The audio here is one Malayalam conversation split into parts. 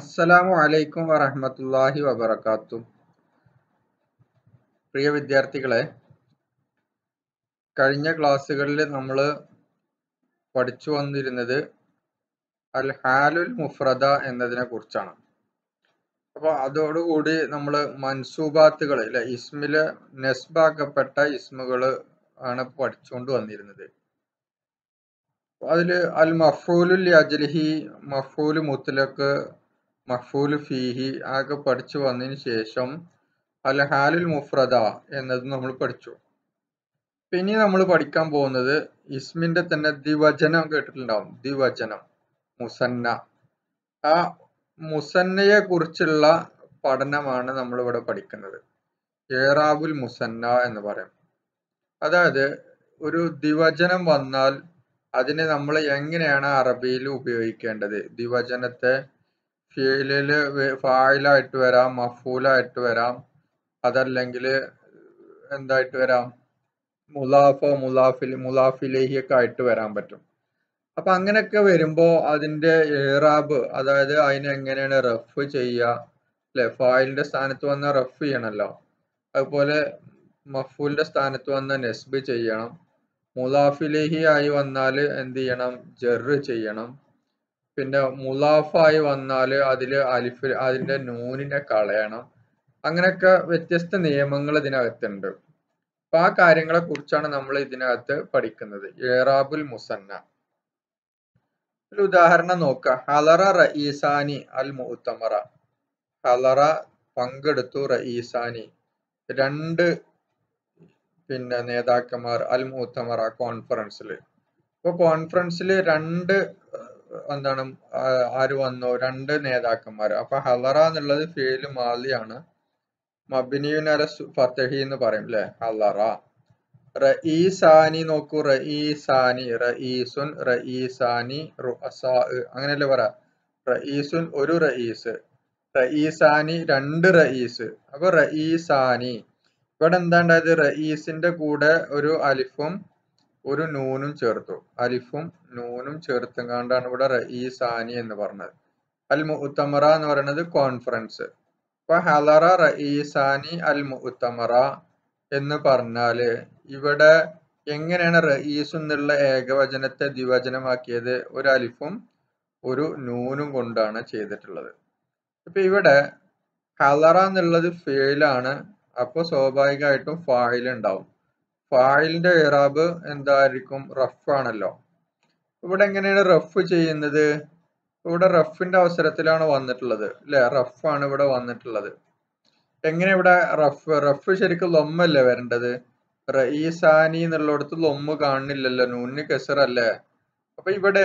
അസ്സലാമു അലൈക്കും വറഹ്മത്തുള്ളാഹി വബറകാതുഹു. പ്രിയ വിദ്യാർത്ഥികളെ, കഴിഞ്ഞ ക്ലാസ്സുകളിൽ നമ്മൾ പഠിച്ചു വന്നിരുന്നത് അൽ ഹാലുൽ മുഫ്രദ എന്നതിനെ കുറിച്ചാണ്. അപ്പോൾ അതോടുകൂടി നമ്മൾ മൻസൂബാത്തുകൾ അല്ലെ, ഇസ്മില് നെസ്ബാക്കപ്പെട്ട ഇസ്മുകൾ ആണ് പഠിച്ചുകൊണ്ട് വന്നിരുന്നത്. അതിൽ അൽ മഫ്ഊലു ലിഅജ്ലിഹി, മഫ്ഊലു മുത്ലഖ്, മഫ്ഊലു ഫീഹി ആകെ പഠിച്ചു വന്നതിന് ശേഷം അൽ ഹാലുൽ മുഫ്രദ എന്നത് നമ്മൾ പഠിച്ചു. പിന്നെ നമ്മൾ പഠിക്കാൻ പോകുന്നത് ഇസ്മിന്റെ തന്നെ ദ്വിവചനം കേട്ടിട്ടുണ്ടാവും. ദ്വിവചനം മുസന്ന. ആ മുസന്നയെ കുറിച്ചുള്ള പഠനമാണ് നമ്മൾ ഇവിടെ പഠിക്കുന്നത്. ഇഅ്റാബുൽ മുസന്ന എന്ന് പറയും. അതായത് ഒരു ദ്വിവചനം വന്നാൽ അതിനെ നമ്മൾ എങ്ങനെയാണ് അറബിയിൽ ഉപയോഗിക്കേണ്ടത്. ദ്വിവചനത്തെ ഫിഅലില് ഫായിലായിട്ട് വരാം, മഫ്ഊലായിട്ട് വരാം, അതല്ലെങ്കിൽ എന്തായിട്ട് വരാം, മുലാഫോ മുലാഫിലേഹി ഒക്കെ ആയിട്ട് വരാൻ പറ്റും. അപ്പൊ അങ്ങനെയൊക്കെ വരുമ്പോ അതിന്റെ ഇഅ്റാബ്, അതായത് അതിനെ എങ്ങനെയാണ് റഫ് ചെയ്യുക അല്ലെ. ഫായിലിന്റെ സ്ഥാനത്ത് വന്ന റഫ് ചെയ്യണമല്ലോ. അതുപോലെ മഫ്ഊലിന്റെ സ്ഥാനത്ത് വന്ന നെസ്ബ് ചെയ്യണം. മുലാഫിലേഹി ആയി വന്നാൽ എന്ത് ചെയ്യണം? ജറ് ചെയ്യണം. പിന്നെ മുലാഫായി വന്നാൽ അതിന്റെ നൂനിനെ കളയണം. അങ്ങനെയൊക്കെ വ്യത്യസ്ത നിയമങ്ങൾ ഇതിനകത്തുണ്ട്. അപ്പൊ ആ കാര്യങ്ങളെ കുറിച്ചാണ് നമ്മൾ ഇതിനകത്ത് പഠിക്കുന്നത്. ഇഅ്റാബുൽ മുസന്ന. ഒരു ഉദാഹരണം നോക്കുക. ഹലറ റഈസാനി അൽ മുഅ്തമറ. ഹലറ പങ്കെടുത്തു, റഈസാനി രണ്ട് നേതാക്കന്മാർ, അൽ മുഅ്തമറ കോൺഫറൻസിൽ. ഇപ്പൊ കോൺഫറൻസിൽ ആര് വന്നു? രണ്ട് നേതാക്കന്മാർ. അപ്പൊ ഹലറ എന്നുള്ളത് ഫിഅ്ലു മാളിയാണ്, മബ്നിയുൻ അല ഫത്ഹി എന്ന് പറയും അല്ലെ. ഹലറ. റഈസാനി നോക്കൂ. റഈസാനി, റഈസുൻ, റഈസാനി, റുഅസാ, അങ്ങനെയല്ലേ പറ. റഈസുൻ ഒരു റഈസ്, റഈസാനി രണ്ട് റഈസ്. അപ്പൊ റഈസാനി. ഇവിടെ എന്താ ഉണ്ടായത്? റഈസിന്റെ കൂടെ ഒരു അലിഫും ഒരു നൂനും ചേർത്തു. അലിഫും നൂനും ചേർത്തുകൊണ്ടാണ് ഇവിടെ റഈസാനി എന്ന് പറഞ്ഞത്. അൽ മുഅ്തമറ എന്ന് പറയുന്നത് കോൺഫറൻസ്. അപ്പൊ ഹലറ റഈസാനി അൽ മുഅ്തമറ എന്ന് പറഞ്ഞാല് ഇവിടെ എങ്ങനെയാണ് റഈസ് എന്നുള്ള ഏകവചനത്തെ ദ്വിവചനമാക്കിയത്? ഒരു അലിഫും ഒരു നൂനും കൊണ്ടാണ് ചെയ്തിട്ടുള്ളത്. ഇപ്പൊ ഇവിടെ ഹലറ എന്നുള്ളത് ഫിഅലാണ്. അപ്പൊ സ്വാഭാവികമായിട്ടും ഫായിൽ ഉണ്ടാവും. ഫായിലിന്റെ ഇഅ്റാബ് എന്തായിരിക്കും? റഫ് ആണല്ലോ. ഇവിടെ എങ്ങനെയാണ് റഫ് ചെയ്യുന്നത്? ഇവിടെ റഫിന്റെ അവസരത്തിലാണ് വന്നിട്ടുള്ളത് അല്ലെ. റഫാണ് ഇവിടെ വന്നിട്ടുള്ളത്. എങ്ങനെ ഇവിടെ റഫ് ശരിക്കും ലൊമ്മല്ലേ വരേണ്ടത്? റഈസാനി എന്നുള്ളിടത്ത് ലൊമ്മ് കാണുന്നില്ലല്ലോ, നൂനിന് കസറല്ലേ. അപ്പൊ ഇവിടെ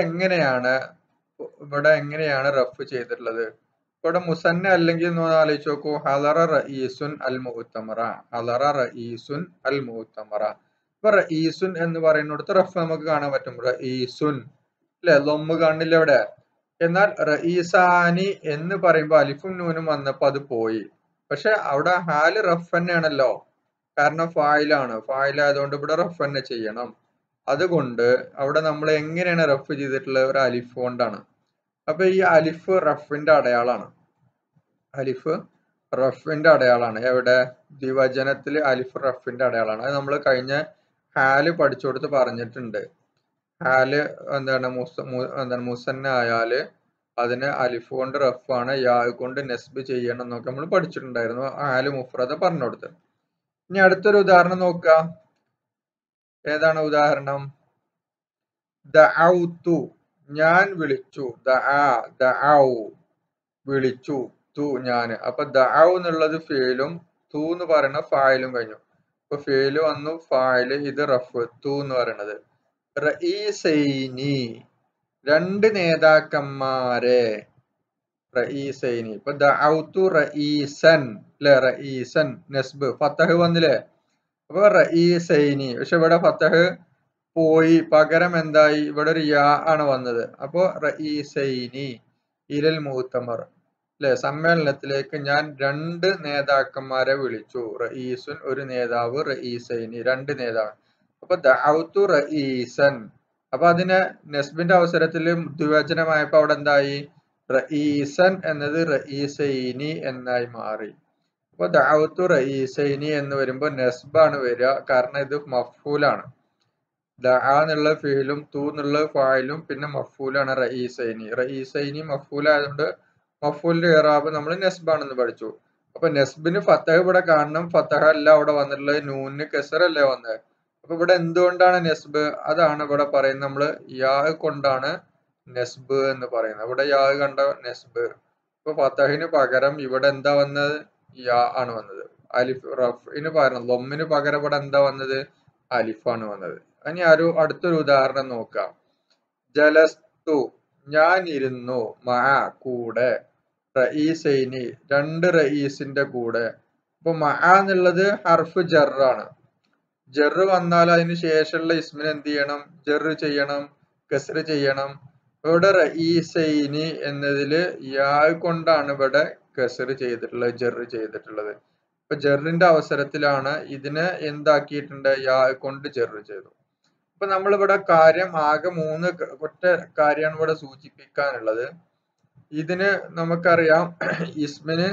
എങ്ങനെയാണ് റഫ് ചെയ്തിട്ടുള്ളത്? ഇവിടെ മുസന്ന അല്ലെങ്കിൽ എന്ന് ആലോചിച്ച് നോക്കൂ. ഹലറ റഈസുൻ അൽ മുഅ്തമറ. ഹലറ റഈസുൻ അൽ മുഅ്തമറ. ഇപ്പൊ റഈസുൻ എന്ന് പറയുന്നിടത്ത് റഫ് നമുക്ക് കാണാൻ പറ്റും. റഈസുൻ അല്ലെ, ലൊമ്മ് കാണുന്നില്ല ഇവിടെ. എന്നാൽ റഈസാനി എന്ന് പറയുമ്പോൾ അലിഫും നൂനും വന്നപ്പോ അത് പോയി. പക്ഷെ അവിടെ ഹാല് റഫ് തന്നെയാണല്ലോ, കാരണം ഫായിലാണ്. ഫായിലായതുകൊണ്ട് ഇവിടെ റഫ് തന്നെ ചെയ്യണം. അതുകൊണ്ട് അവിടെ നമ്മൾ എങ്ങനെയാണ് റഫ് ചെയ്തിട്ടുള്ളത്? ഒരു അലിഫ് കൊണ്ടാണ്. അപ്പൊ ഈ അലിഫ് റഫിന്റെ അടയാളാണ്. അലിഫ് റഫിന്റെ അടയാളാണ്. എവിടെ? ദ്വിവചനത്തിൽ അലിഫ് റഫിന്റെ അടയാളാണ്. അത് നമ്മൾ കഴിഞ്ഞ ഹാല് പഠിച്ചു കൊടുത്ത് പറഞ്ഞിട്ടുണ്ട്. ഹാല് മുസന്ന ആയാല് അതിന് അലിഫ് കൊണ്ട് റഫാണ്, യാ കൊണ്ട് നെസ്ബ് ചെയ്യണം എന്നൊക്കെ നമ്മൾ പഠിച്ചിട്ടുണ്ടായിരുന്നു. ഹാല് മുഫ്രദ പറഞ്ഞു കൊടുത്ത്. ഇനി അടുത്തൊരു ഉദാഹരണം നോക്കുക. ഏതാണ് ഉദാഹരണം? ദഅൗതു, ഞാൻ വിളിച്ചു. ദഅൗ വിളിച്ചു, തു ഞാൻ. അപ്പൊ ദഅൗ എന്നുള്ളത് ഫിഅലും തു എന്ന് പറയുന്ന ഫായിലും കഴിഞ്ഞു. അപ്പൊ ഫിഅല് വന്നു, ഫായില്, ഇത് റഫ്. തു എന്ന് പറയുന്നത് റഈസൈനി, രണ്ട് നേതാക്കന്മാരെ. റഈസൈനി. ഇപ്പൊ ദഅൗതു റഈസൻ അല്ലെ. റഈസൻ നെസ്ബ്, ഫതഹ് വന്നില്ലേ. അപ്പൊ റഈസൈനി. പക്ഷെ ഇവിടെ ഫതഹ് പോയി, പകരം എന്തായി? ഇവിടെ ഒരു യാ ആണ് വന്നത്. അപ്പൊ റഈസൈനി ഇലൽ മുഅ്തമർ അല്ലെ, സമ്മേളനത്തിലേക്ക് ഞാൻ രണ്ട് നേതാക്കന്മാരെ വിളിച്ചു. റഈസുൻ ഒരു നേതാവ്, റഈസൈനി രണ്ട് നേതാവ്. അപ്പൊ ദഅൗതു റഈസൻ. അപ്പൊ അതിനെ നെസ്ബിന്റെ അവസരത്തിൽ ദ്വിവചനമായപ്പോ അവിടെ എന്തായി? റഈസൻ എന്നത് റഈസൈനി എന്നായി മാറി. അപ്പൊ ദഅവത്തു റഈസൈനി എന്ന് വരുമ്പോ നെസ്ബാണ് വരിക, കാരണം ഇത് മഫ്ഊലാണ്. ദഅ എന്നുള്ള ഫീലും തു എന്നുള്ള ഫായിലും പിന്നെ മഫ്ഊലാണ് റഈസൈനി. റഈസൈനി മഫ്ഊലായതുകൊണ്ട് മഫ്ഊലിന്റെ ഇറാബ് നമ്മൾ നെസ്ബാണെന്ന് പഠിച്ചു. അപ്പൊ നെസ്ബിന് ഫത്തഹ് ഇവിടെ കാണണം, ഫത്തഹ അല്ല അവിടെ വന്നിട്ടുള്ളത്, നൂനിന് കെസറല്ലേ വന്നത്. അപ്പൊ ഇവിടെ എന്തുകൊണ്ടാണ് നെസ്ബ്? അതാണ് ഇവിടെ പറയുന്നത്. നമ്മള് യാ കൊണ്ടാണ് നെസ്ബ് എന്ന് പറയുന്നത്. ഇവിടെ യാ കണ്ട നെസ്ബ്. ഇപ്പൊ ഫത്തഹിന് പകരം ഇവിടെ എന്താ വന്നത്? യാ ആണ് വന്നത്. അലിഫ് റഫിന് പകരം ലൊമ്മിന് പകരം ഇവിടെ എന്താ വന്നത്? അലിഫാണ് വന്നത്. ഇനി അടുത്തൊരു ഉദാഹരണം നോക്കാം. ജലസ്തു ഞാൻ ഇരുന്നു, മഅ കൂടെ, റഈസൈനി രണ്ട് റഈസിന്റെ കൂടെ. അപ്പൊ മഅ എന്നുള്ളത് ഹർഫ് ജറാണ്. ജറ് വന്നാൽ അതിന് ശേഷമുള്ള ഇസ്മിന് എന്ത് ചെയ്യണം? ജറ് ചെയ്യണം, കസ്റ് ചെയ്യണം. ഇവിടെ റഈസൈനി എന്നതില് യാ കൊണ്ടാണ് ഇവിടെ കസ്റ് ചെയ്തിട്ടുള്ളത്, ജറ് ചെയ്തിട്ടുള്ളത്. അപ്പൊ ജറിന്റെ അവസരത്തിലാണ് ഇതിനെ എന്താക്കിയിട്ടുണ്ട്? യാ കൊണ്ട് ജറ് ചെയ്തു. അപ്പൊ നമ്മളിവിടെ കാര്യം ആകെ ഒറ്റ കാര്യമാണ് ഇവിടെ സൂചിപ്പിക്കാനുള്ളത്. ഇതിന് നമുക്കറിയാം ഇസ്മിന്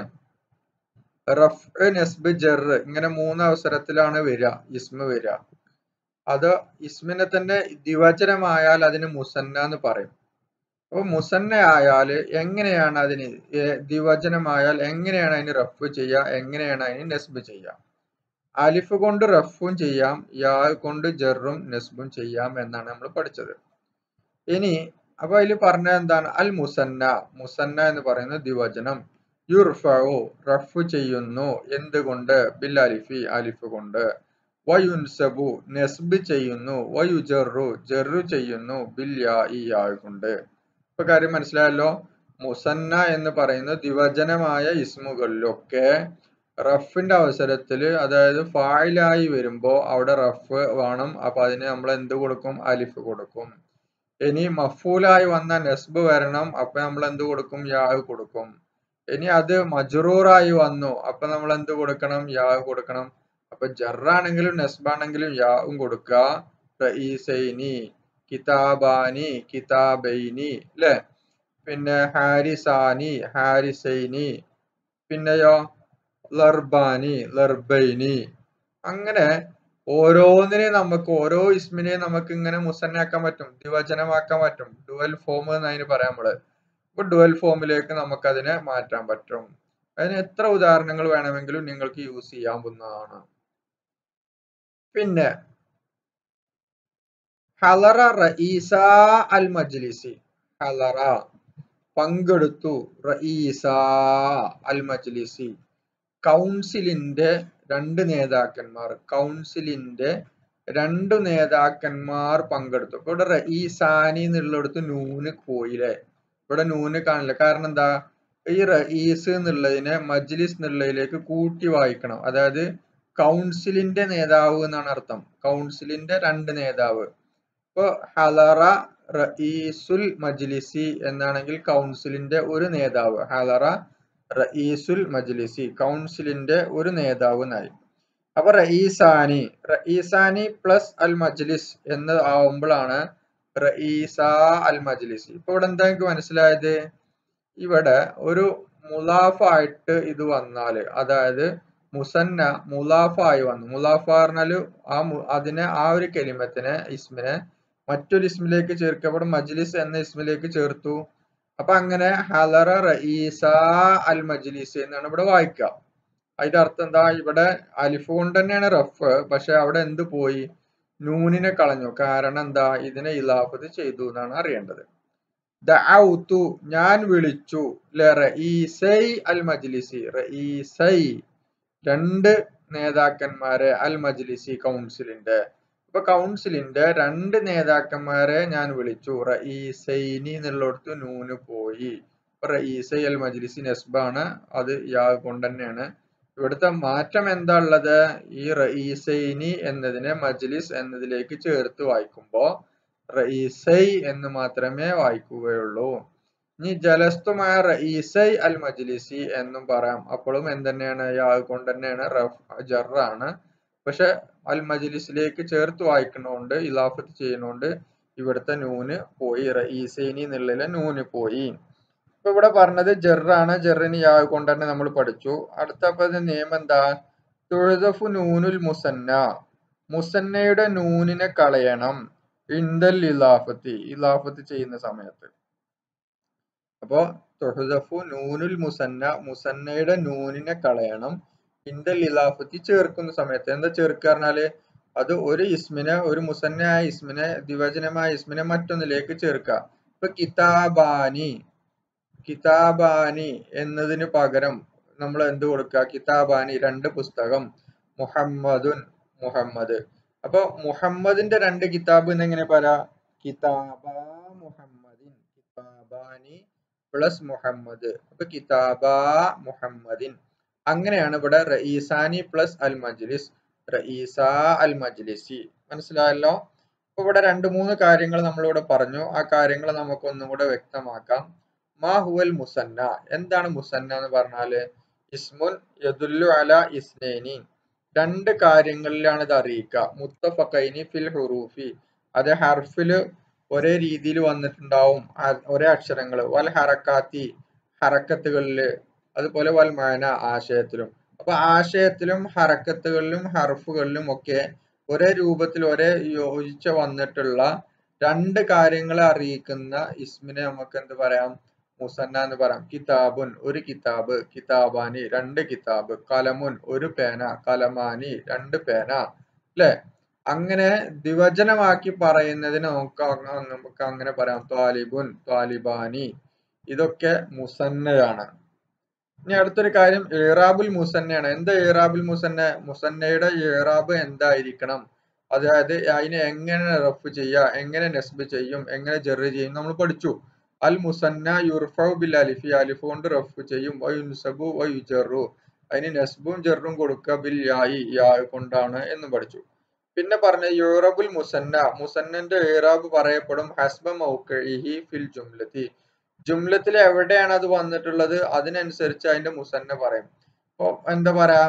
റഫ്, നെസ്ബ്, ജറ് ഇങ്ങനെ മൂന്ന് അവസരത്തിലാണ് വരിക ഇസ്മ വരിക. അത് ഇസ്മിനെ തന്നെ ദ്വിവചനമായാൽ അതിന് മുസന്ന എന്ന് പറയും. അപ്പൊ മുസന്ന ആയാൽ എങ്ങനെയാണ് അതിന്, ദ്വിവചനമായാൽ എങ്ങനെയാണ് അതിന് റഫ് ചെയ്യുക, എങ്ങനെയാണ് അതിന് നെസ്ബ് ചെയ്യുക? അലിഫ് കൊണ്ട് റഫും ചെയ്യാം, യാ കൊണ്ട് ജറും നെസ്ബും ചെയ്യാം എന്നാണ് നമ്മൾ പഠിച്ചത്. ഇനി അപ്പൊ അതിൽ പറഞ്ഞ എന്താണ്? അൽ മുസന്ന, മുസന്ന എന്ന് പറയുന്നത് ദ്വിവചനം. യുർഫഉ റഫ് ചെയ്യുന്നു, എന്തുകൊണ്ട്? ബിൽ അലിഫി അലിഫ് കൊണ്ട്. വയുൻസബു നെസ്ബ് ചെയ്യുന്നു, വയുജറു ജറു ചെയ്യുന്നു, ബിൽ യാഇ യാ കൊണ്ട്. ഇപ്പൊ കാര്യം മനസ്സിലായല്ലോ. മുസന്ന എന്ന് പറയുന്ന ദ്വിവചനമായ ഇസ്മുകളിലൊക്കെ റഫിന്റെ അവസരത്തില്, അതായത് ഫായിലായി വരുമ്പോ അവിടെ റഫ് വേണം. അപ്പൊ അതിന് നമ്മൾ എന്ത് കൊടുക്കും? അലിഫ് കൊടുക്കും. ഇനി മഫൂലായി വന്ന നെസ്ബ് വരണം, അപ്പൊ നമ്മൾ എന്ത് കൊടുക്കും? യാ കൊടുക്കും. ഇനി അത് മജ്റൂറായി വന്നു, അപ്പൊ നമ്മൾ എന്ത് കൊടുക്കണം? യാ കൊടുക്കണം. അപ്പൊ ജറാണെങ്കിലും നെസ്ബാണെങ്കിലും യാവും കൊടുക്കുക. റഈസൈനി, കിതാബാനി, കിതാബൈനി, അല്ലെ? പിന്നെ ഹാരിസാനി, ഹാരിസൈനി, പിന്നെയോ ലർബാനി, ലർബൈനി. അങ്ങനെ ഓരോന്നിനെ നമുക്ക്, ഓരോ ഇസ്മിനെ നമുക്ക് ഇങ്ങനെ മുസന്നയാക്കാൻ പറ്റും, ദ്വിവചനമാക്കാൻ പറ്റും. ഡുവൽ ഫോം എന്ന് അതിന് പറയാം നമ്മള്. ഇപ്പൊ ഡുവൽ ഫോമിലേക്ക് നമുക്ക് അതിനെ മാറ്റാൻ പറ്റും. അതിന് എത്ര ഉദാഹരണങ്ങൾ വേണമെങ്കിലും നിങ്ങൾക്ക് യൂസ് ചെയ്യാവുന്നതാണ്. പിന്നെ ഹലറ റഈസ അൽ മജ്ലിസി, ഹലറ പങ്കെടുത്തു, റഈസ അൽ മജ്ലിസി കൗൺസിലിന്റെ രണ്ട് നേതാക്കന്മാർ, കൗൺസിലിന്റെ രണ്ടു നേതാക്കന്മാർ പങ്കെടുത്തു. അപ്പൊ ഇവിടെ റഈസാനി എന്നുള്ളിടത്ത് നൂന് പോയില്ലേ? ഇവിടെ നൂന് കാണില്ല. കാരണം എന്താ? ഈ റഈസ് എന്നുള്ളതിനെ മജ്ലിസ് എന്നുള്ളതിലേക്ക് കൂട്ടി വായിക്കണം. അതായത് കൗൺസിലിന്റെ നേതാവ് എന്നാണ് അർത്ഥം. കൗൺസിലിന്റെ രണ്ട് നേതാവ്. ഇപ്പൊ ഹലറ റഈസുൽ മജ്ലിസി എന്നാണെങ്കിൽ കൗൺസിലിന്റെ ഒരു നേതാവ്. ഹലറ റഈസുൽ മജ്ലിസി കൗൺസിലിന്റെ ഒരു നേതാവ് എന്നായി. അപ്പൊ റഈസാനി, റഈസാനി പ്ലസ് അൽ മജ്ലിസ് എന്ന് ആവുമ്പോഴാണ് റഈസ അൽ മജ്ലിസി. ഇപ്പൊ ഇവിടെ എന്താ എനിക്ക് മനസ്സിലായത്? ഇവിടെ ഒരു മുലാഫായിട്ട് ഇത് വന്നാല്, അതായത് മുസന്ന മുലാഫായി വന്നു. മുലാഫ പറഞ്ഞാല് അതിനെ, ആ ഒരു കെലിമത്തിനെ, ഇസ്മിനെ മറ്റൊരു ഇസ്മിലേക്ക് ചേർക്കപ്പെടും. മജ്ലിസ് എന്ന ഇസ്മിലേക്ക് ചേർത്തു. അപ്പൊ അങ്ങനെ ഹലറ റഈസ അൽ മജ്ലിസ് എന്നാണ് ഇവിടെ വായിക്കുക. അതിന്റെ അർത്ഥം എന്താ? ഇവിടെ അലിഫ് കൊണ്ട് തന്നെയാണ് റഫ്, പക്ഷെ അവിടെ എന്ത് പോയി? നൂനിനെ കളഞ്ഞു. കാരണം എന്താ? ഇതിനെ ഇലാഫത്ത് ചെയ്തു എന്നാണ് അറിയേണ്ടത്. ദഅഉതു ഞാൻ വിളിച്ചു, റഈസൈ അൽ മജ്ലിസി റഈസൈ രണ്ട് നേതാക്കന്മാരെ, അൽ മജ്ലിസി കൗൺസിലിന്റെ. അപ്പൊ കൗൺസിലിന്റെ രണ്ട് നേതാക്കന്മാരെ ഞാൻ വിളിച്ചു. റഈസൈനി എന്നുള്ളിടത്ത് നൂന് പോയി. റഈസൈ അൽ മജ്ലിസി നെസ്ബാണ്, അത് യാ കൊണ്ട് തന്നെയാണ്. ഇവിടുത്തെ മാറ്റം എന്താ ഉള്ളത്? ഈ റഈസൈനി എന്നതിനെ മജ്ലിസ് എന്നതിലേക്ക് ചേർത്ത് വായിക്കുമ്പോ റഈസൈ എന്ന് മാത്രമേ വായിക്കുകയുള്ളൂ. ഇനി ജലസ്തുമായ റഈസൈ അൽ മജ്ലിസി എന്നും പറയാം. അപ്പോഴും എന്തെന്നെയാണ്? യാ കൊണ്ട് തന്നെയാണ്, ജറാണ്. പക്ഷെ അൽ മജ്ലിസിലേക്ക് ചേർത്ത് വായിക്കണോണ്ട്, ഇലാഫത്ത് ചെയ്യുന്നോണ്ട് ഇവിടുത്തെ നൂന് പോയി. റഈസൈനി എന്നുള്ളതിലെ നൂന് പോയി. ഇപ്പൊ ഇവിടെ പറഞ്ഞത് ജെറാണ്. ജെറിന് യാ കൊണ്ട് തന്നെ നമ്മൾ പഠിച്ചു. അടുത്ത നിയമം എന്താ? തുഴുദഫു നൂനുൽ മുസന്ന, മുസന്നയുടെ നൂനിനെ കളയണം. ഇൻദൽ ഇലാഫത്തി, ഇലാഫത്ത് ചെയ്യുന്ന സമയത്ത്. അപ്പോ തുഹുദഫു നൂനുൽ മുസന്ന, മുസന്നയുടെ നൂനിനെ കളയണം. ഇൻദൽ ഇലാഫത്തി, ചേർക്കുന്ന സമയത്ത്. എന്താ ചേർക്കുക പറഞ്ഞാല് അത് ഒരു ഇസ്മിനെ, ഒരു മുസന്നയായ ഇസ്മിനെ, ദ്വിവചനമായ ഇസ്മിനെ മറ്റൊന്നിലേക്ക് ചേർക്കുക. ഇപ്പൊ കിതാബാനി, കിതാബാനി എന്നതിന് പകരം നമ്മൾ എന്ത് കൊടുക്കുക? കിതാബാനി, 2 പുസ്തകം. മുഹമ്മദുൻ, മുഹമ്മദ്. അപ്പൊ മുഹമ്മദിന്റെ 2 കിതാബ് എന്നെങ്ങനെ പറയാ? കിതാബ മുഹമ്മദിൻ, കിതാബാനി പ്ലസ് മുഹമ്മദ്. അപ്പൊ കിതാബ മുഹമ്മദിൻ. അങ്ങനെയാണ് ഇവിടെ റഈസാനി പ്ലസ് അൽ മജ്ലിസ്, റഈസ അൽ മജ്ലിസി. മനസ്സിലായല്ലോ? അപ്പൊ ഇവിടെ 2-3 കാര്യങ്ങൾ നമ്മളിവിടെ പറഞ്ഞു. ആ കാര്യങ്ങൾ നമുക്ക് ഒന്നും കൂടെ വ്യക്തമാക്കാം. മാ ഹുവൽ മുസന്ന, എന്താണ് മുസന്ന എന്ന് പറഞ്ഞാല്? ഇസ്മുൻ യദുല്ലു അല ഇസ്നൈനി, 2 കാര്യങ്ങളിലാണ് ഇത് അറിയിക്കുക. മുത്തഫഖൈനി ഫിൽ ഹുറൂഫി, അത് ഹർഫില് ഒരേ രീതിയിൽ വന്നിട്ടുണ്ടാവും, ഒരേ അക്ഷരങ്ങൾ. വൽ ഹറക്കാത്തി, ഹറക്കത്തുകളില്. അതുപോലെ വൽ മഅന, ആശയത്തിലും. അപ്പൊ ആശയത്തിലും ഹറക്കത്തുകളിലും ഹർഫുകളിലും ഒക്കെ ഒരേ രൂപത്തിൽ, ഒരേ യോജിച്ച വന്നിട്ടുള്ള 2 കാര്യങ്ങളെ അറിയിക്കുന്ന ഇസ്മിനെ നമുക്ക് എന്ത് പറയാം? മുസന്ന എന്ന് പറയാം. കിതാബുൻ, ഒരു കിതാബ്. കിതാബാനി, 2 കിതാബ്. കലമുൻ, ഒരു പേന. കലമാനി, 2 പേന. അല്ലെ? അങ്ങനെ ദ്വിവചനമാക്കി പറയുന്നതിന് നമുക്ക് അങ്ങനെ പറയാം. ത്വാലിബുൻ, ത്വാലിബാനി. ഇതൊക്കെ മുസന്നയാണ്. ഇനി അടുത്തൊരു കാര്യം ഇറാബുൽ മുസന്നയാണ്. എന്താ ഇറാബുൽ മുസന്ന? മുസന്നയുടെ ഇറാബ് എന്തായിരിക്കണം? അതായത് അതിനെ എങ്ങനെ റഫ് ചെയ്യുക, എങ്ങനെ നസ്ബ് ചെയ്യും, എങ്ങനെ ജെറ് ചെയ്യും നമ്മൾ പഠിച്ചു. അൽ മുസന്ന യുർഫഉ ബിൽ അലിഫി, അലിഫ് കൊണ്ട് റഫ് ചെയ്യും. വ യുൻസബു വ യുജറു, അതിന് നസ്ബും ജെറും കൊടുക്കുക ബിൽ യായി, യാ കൊണ്ടാണ് എന്ന് പഠിച്ചു. പിന്നെ പറഞ്ഞ യുറബുൽ മുസന്ന, മുസന്നന്റെ ഇറാബ് പറയപ്പെടും ഹസ്ബ മൗഖഇഹി ഫിൽ ജുംലത്തി, ജുംലത്തിൽ എവിടെയാണ് അത് വന്നിട്ടുള്ളത് അതിനനുസരിച്ച് അതിന്റെ മുസന്ന പറയും. ഇപ്പൊ എന്താ പറയാ?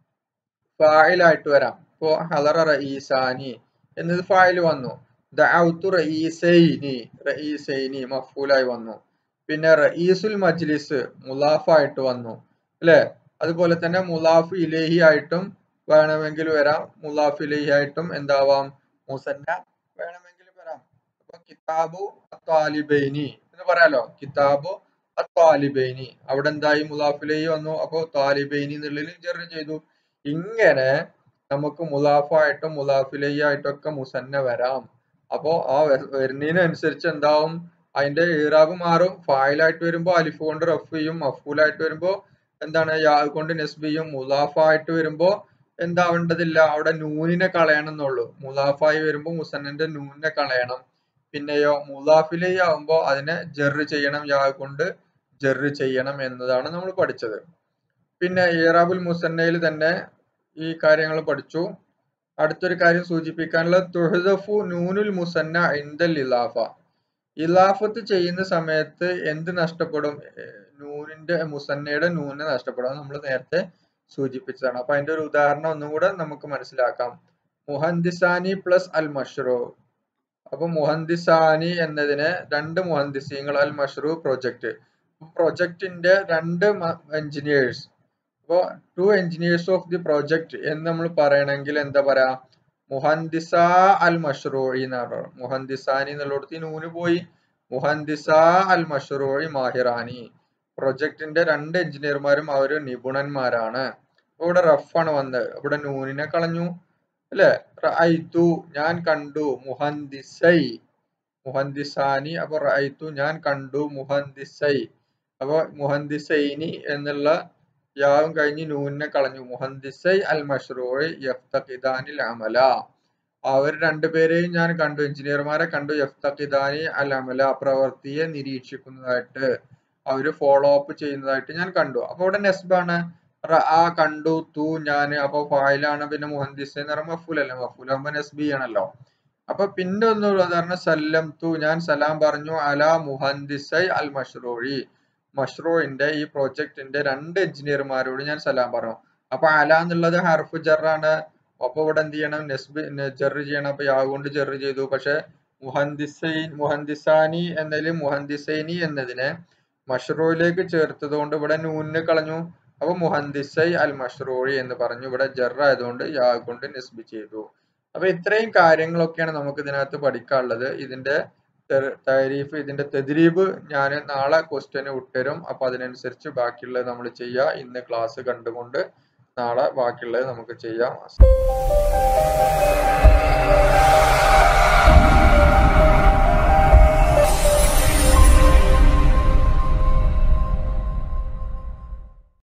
ഫായിലായിട്ട് വരാം. ഇപ്പൊ ഹലറ റഈസാനി എന്നത് ഫായിൽ വന്നു. ദഅഉതു റഈസൈനി, റഈസൈനി മഫ്ഊലായി വന്നു. പിന്നെ റഈസുൽ മജ്ലിസ് മുലാഫായിട്ട് വന്നു, അല്ലെ? അതുപോലെ തന്നെ മുലാഫ് ഇലൈഹി ആയിട്ടും വേണമെങ്കിൽ വരാം. മുലാഫ് ഇലൈഹി ആയിട്ടും എന്താവാം? മുസന്ന വേണമെങ്കിൽ വരാം. അപ്പൊ കിതാബു അത്വാലിബൈനി എന്ന് പറയാലോ. കിതാബു അത്വാലിബൈനി, അവിടെ എന്തായി? മുലാഫ് ഇലൈഹി വന്നു. അപ്പൊ ത്വാലിബൈനി എന്നുള്ളതിൽ ജെറ് ചെയ്തു. ഇങ്ങനെ നമുക്ക് മുലാഫായിട്ടും മുലാഫിലൈ ആയിട്ടും ഒക്കെ മുസന്ന വരാം. അപ്പോ ആ വരുന്നതിനനുസരിച്ച് എന്താവും? അതിന്റെ ഇറാബ് മാറും. ഫായിലായിട്ട് വരുമ്പോ അലിഫ് കൊണ്ട് റഫ് ചെയ്യും. മഫ്ഊലായിട്ട് വരുമ്പോ എന്താണ്? യാ കൊണ്ട് നസ്ബ് ചെയ്യും. മുലാഫായിട്ട് വരുമ്പോ എന്താവേണ്ടതില്ല, അവിടെ നൂനിനെ കളയണം എന്നുള്ളൂ. മുലാഫായി വരുമ്പോ മുസന്നന്റെ നൂനിനെ കളയണം. പിന്നെയോ മുലാഫിലൈ ആവുമ്പോ അതിനെ ജെറ് ചെയ്യണം, യാ കൊണ്ട് ജെറ് ചെയ്യണം എന്നതാണ് നമ്മൾ പഠിച്ചത്. പിന്നെ ഇറാബുൽ മുസന്നയിൽ തന്നെ ഈ കാര്യങ്ങൾ പഠിച്ചു. അടുത്തൊരു കാര്യം സൂചിപ്പിക്കാനുള്ളത് തുഹ്ദഫു നൂനുൽ മുസന്ന ഇൻദൽ ഇലാഫ, ഇലാഫത്ത് ചെയ്യുന്ന സമയത്ത് എന്ത് നഷ്ടപ്പെടും? നൂനിന്റെ, മുസന്നയുടെ നൂനിനെ നഷ്ടപ്പെടും. അത് നമ്മൾ നേരത്തെ സൂചിപ്പിച്ചതാണ്. അപ്പൊ അതിന്റെ ഒരു ഉദാഹരണം ഒന്നും കൂടെ നമുക്ക് മനസ്സിലാക്കാം. മുഹന്ദിസാനി പ്ലസ് അൽ മഷ്റൂ. അപ്പൊ മുഹന്ദിസാനി എന്നതിന് 2 മുഹന്ദിസീങ്ങൾ, അൽ മഷ്റൂ പ്രൊജക്ട്. പ്രൊജക്ടിന്റെ 2 എഞ്ചിനീയേഴ്സ്. അപ്പോ 2 എഞ്ചിനീയേഴ്സ് ഓഫ് ദി പ്രൊജക്ട് എന്ന് നമ്മൾ പറയണമെങ്കിൽ എന്താ പറയാ? മുഹന്ദിസ അൽ മഷ്റൂഇ എന്ന് പറയാം. മുഹന്ദിസാനി എന്നുള്ളടത്ത് നൂന് പോയി. മുഹന്ദിസ അൽ മഷ്റൂഇ മാഹിറാനി, പ്രൊജക്ടിന്റെ 2 എഞ്ചിനീയർമാരും അവര് നിപുണന്മാരാണ്. ഇവിടെ റഫാണ് വന്നത്, ഇവിടെ നൂനിനെ കളഞ്ഞു, അല്ലെ? റഅയ്തു, ഞാൻ കണ്ടു. മുഹന്ദിസൈ, മുഹന്ദിസാനി. അപ്പൊ റഅയ്തു, ഞാൻ കണ്ടു. മുഹന്ദിസൈ, അപ്പൊ മുഹന്ദിസൈനി എന്നുള്ള യാവും കഴിഞ്ഞ് നൂനിനെ കളഞ്ഞു. മുഹന്ദിസൈ അൽ മഷ്റൂഇ യഫ്തഖിദാനിൽ അമല, അവർ 2 പേരെയും ഞാൻ കണ്ടു, എഞ്ചിനീയർമാരെ കണ്ടു. യഫ്തഖിദാനി അൽ അമല, പ്രവൃത്തിയെ നിരീക്ഷിക്കുന്നതായിട്ട്, അവര് ഫോളോ അപ്പ് ചെയ്യുന്നതായിട്ട് ഞാൻ കണ്ടു. അപ്പൊ ഇവിടെ നെസ്ബാണ്. റഅ കണ്ടു, തു ഞാൻ. അപ്പൊ ഫായിലാണ്. പിന്നെ മുഹന്ദിസൈ എന്ന് പറയുമ്പോൾ മഫ്ഊലല്ലേ, മഫ്ഊലാകുമ്പോ നെസ്ബ് ചെയ്യണല്ലോ. അപ്പൊ പിന്നെ ഒന്ന് ഉദാഹരണം സല്ലം തു, ഞാൻ സലാം പറഞ്ഞു. അല മുഹന്ദിസൈ അൽ മഷ്റൂഇ, മഷ്റൂഇന്റെ ഈ പ്രോജക്ടിന്റെ 2 എഞ്ചിനീയർമാരോട് ഞാൻ സലാം പറഞ്ഞു. അപ്പൊ അല എന്നുള്ളത് ഹർഫ് ജറാണ്. അപ്പൊ ഇവിടെ എന്ത് ചെയ്യണം? നെസ്ബ്, ജെറ് ചെയ്യണം. അപ്പൊ യാ കൊണ്ട് ജെറ് ചെയ്തു. പക്ഷെ മുഹന്ദിസാനി എന്നതിൽ മുഹന്ദിസൈനി എന്നതിനെ മഷ്റൂയിലേക്ക് ചേർത്തത് കൊണ്ട് ഇവിടെ നൂനിനെ കളഞ്ഞു. അപ്പൊ മുഹന്ദിസൈ അൽ മഷ്റൂയി എന്ന് പറഞ്ഞു. ഇവിടെ ജർ ആയതുകൊണ്ട് യാ കൊണ്ട് നിസ്ബ് ചെയ്തു. അപ്പൊ ഇത്രയും കാര്യങ്ങളൊക്കെയാണ് നമുക്ക് ഇതിനകത്ത് പഠിക്കാനുള്ളത്. ഇതിന്റെ താരീഫ്, ഇതിന്റെ തദ്രീബ് ഞാൻ നാളെ ക്വസ്റ്റ്യന് വിട്ടുതരും. അപ്പൊ അതിനനുസരിച്ച് ബാക്കിയുള്ളത് നമ്മൾ ചെയ്യാം. ഇന്ന് ക്ലാസ് കണ്ടുകൊണ്ട് നാളെ ബാക്കിയുള്ളത് നമുക്ക് ചെയ്യാം.